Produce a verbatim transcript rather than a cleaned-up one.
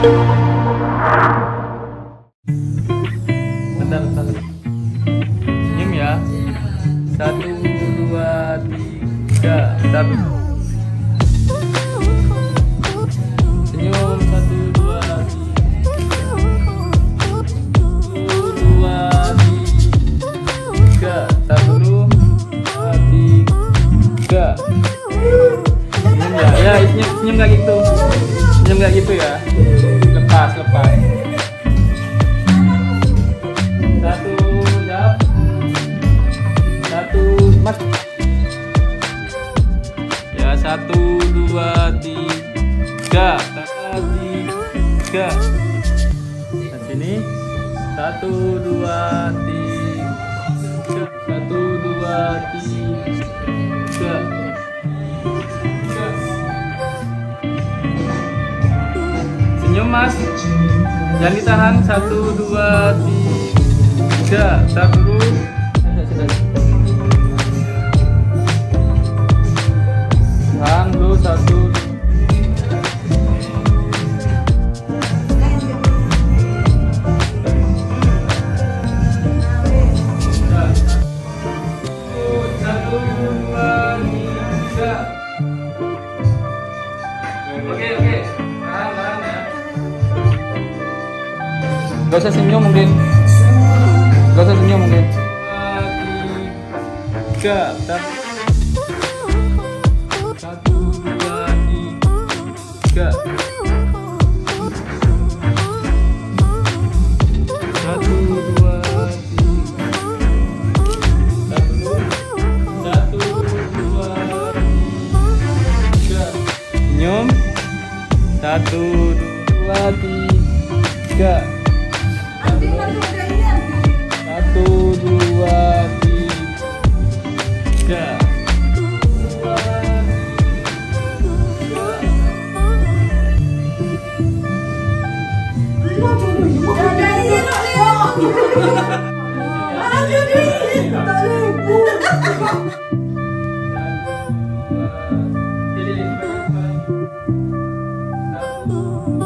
Bentar, bentar. Senyum ya. Satu, dua, tiga. Satu. Senyum. Satu, dua, tiga. Tiga. Satu, dua, tiga. Senyum ya. Ya, senyum, senyum nggak gitu. Senyum nggak gitu ya. Lepas, lepas. Satu, jawab. Satu, mas. Ya, satu, dua, tiga. Tiga. Nah, sini. Satu, dua, tiga. Satu, dua, tiga. Senyum mas. Jangan ditahan. Satu, dua, tiga. Tahan dulu. Tahan dulu. Satu. Satu, dua, tiga. Oke, oke. Tahan, tahan ya. Gak usah senyum mungkin. Gak usah senyum mungkin. Tiga. Satu, dua, tiga. Satu, dua, tiga. Satu, satu, dua, tiga. Senyum. Satu, dua, tiga. Satu, dua, tiga. Satu,